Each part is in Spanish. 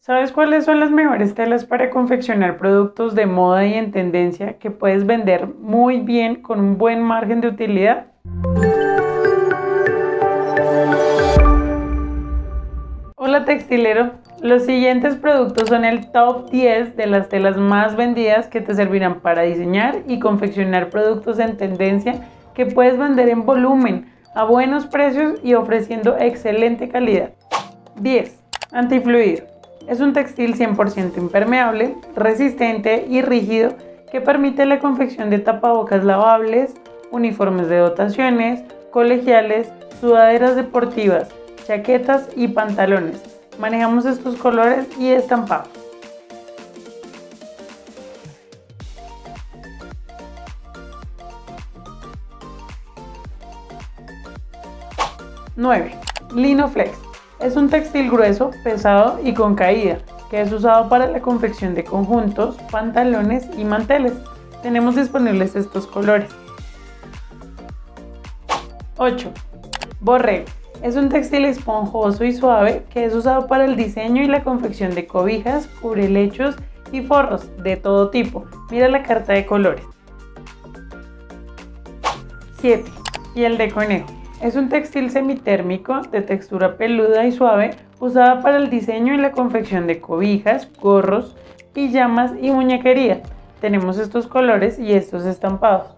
¿Sabes cuáles son las mejores telas para confeccionar productos de moda y en tendencia que puedes vender muy bien con un buen margen de utilidad? Hola textilero, los siguientes productos son el top 10 de las telas más vendidas que te servirán para diseñar y confeccionar productos en tendencia que puedes vender en volumen, a buenos precios y ofreciendo excelente calidad. 10. Antifluido. Es un textil 100% impermeable, resistente y rígido que permite la confección de tapabocas lavables, uniformes de dotaciones, colegiales, sudaderas deportivas, chaquetas y pantalones. Manejamos estos colores y estampados. ¡9! Linoflex. Es un textil grueso, pesado y con caída, que es usado para la confección de conjuntos, pantalones y manteles. Tenemos disponibles estos colores. 8. Borrego. Es un textil esponjoso y suave que es usado para el diseño y la confección de cobijas, cubrelechos y forros de todo tipo. Mira la carta de colores. 7. Piel de conejo. Es un textil semitérmico de textura peluda y suave usada para el diseño y la confección de cobijas, gorros, pijamas y muñequería. Tenemos estos colores y estos estampados.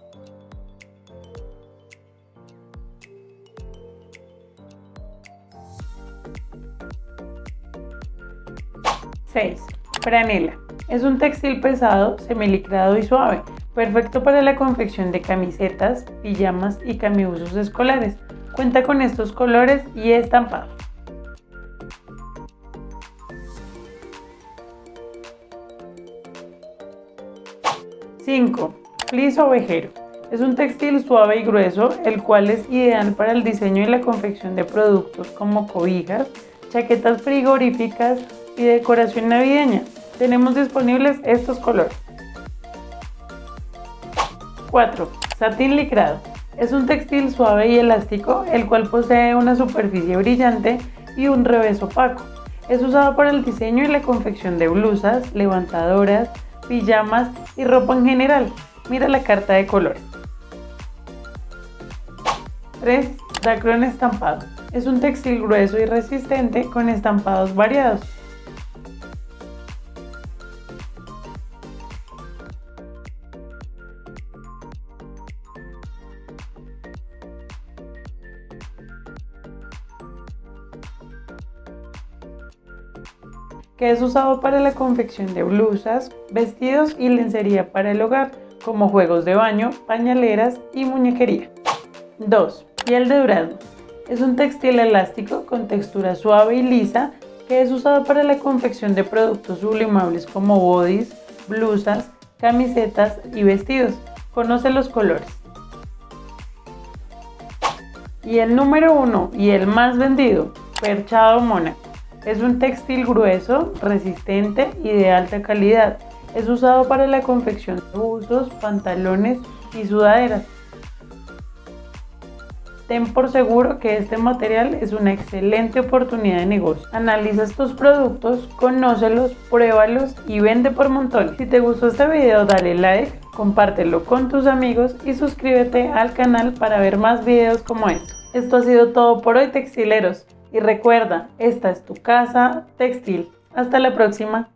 6. Franela. Es un textil pesado, semilicrado y suave, perfecto para la confección de camisetas, pijamas y camiusos escolares. Cuenta con estos colores y estampados. 5. Fleece ovejero. Es un textil suave y grueso, el cual es ideal para el diseño y la confección de productos como cobijas, chaquetas frigoríficas y decoración navideña. Tenemos disponibles estos colores. 4. Satín licrado. Es un textil suave y elástico, el cual posee una superficie brillante y un revés opaco. Es usado para el diseño y la confección de blusas, levantadoras, pijamas y ropa en general. Mira la carta de colores. 3. Dacron estampado. Es un textil grueso y resistente con estampados variados. Que es usado para la confección de blusas, vestidos y lencería para el hogar, como juegos de baño, pañaleras y muñequería. 2. Piel de durazno. Es un textil elástico con textura suave y lisa que es usado para la confección de productos sublimables como bodys, blusas, camisetas y vestidos. Conoce los colores. Y el número 1 y el más vendido, perchado mónaco. Es un textil grueso, resistente y de alta calidad. Es usado para la confección de buzos, pantalones y sudaderas. Ten por seguro que este material es una excelente oportunidad de negocio. Analiza estos productos, conócelos, pruébalos y vende por montones. Si te gustó este video, dale like, compártelo con tus amigos y suscríbete al canal para ver más videos como este. Esto ha sido todo por hoy, textileros. Y recuerda, esta es tu casa textil. Hasta la próxima.